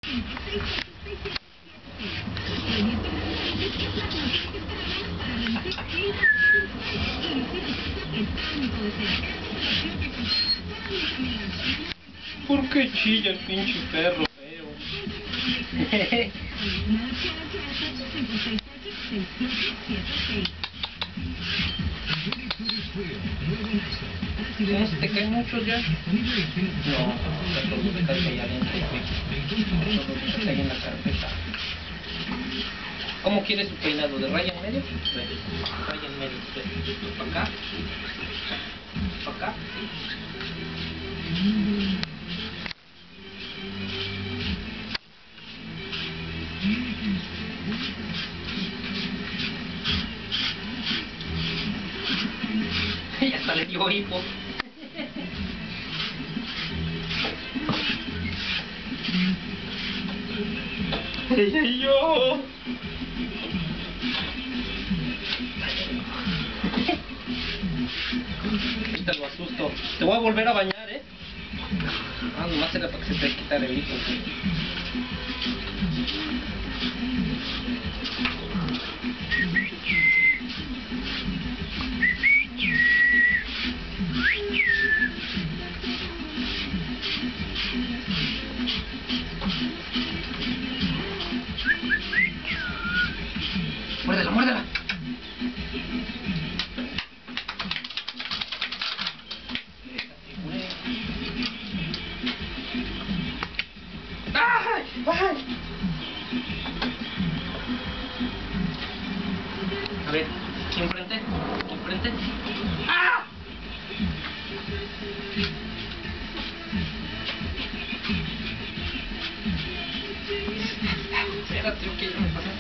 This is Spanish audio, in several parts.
¿Por qué chilla el pinche perro feo? ¿No se te caen muchos ya? No, solo te cae allá adentro. Solo te cae en la carpeta. ¿Cómo quieres su peinado? ¿De raya en medio? Sí. Raya en medio. Sí. ¿Para acá? ¿Para acá? Y hasta le dio hipo. ¡Ella y yo! Ahorita lo asusto. Te voy a volver a bañar, ¿eh? Ah, nomás era para que se te quitara el hipo. ¡Muérdela, muérdela! ¡Ay! ¡Ay! A ver, aquí enfrente, aquí enfrente. ¡Ah! Espérate, que ya me pasa.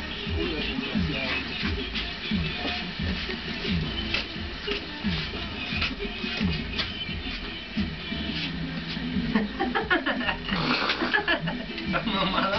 Mamada.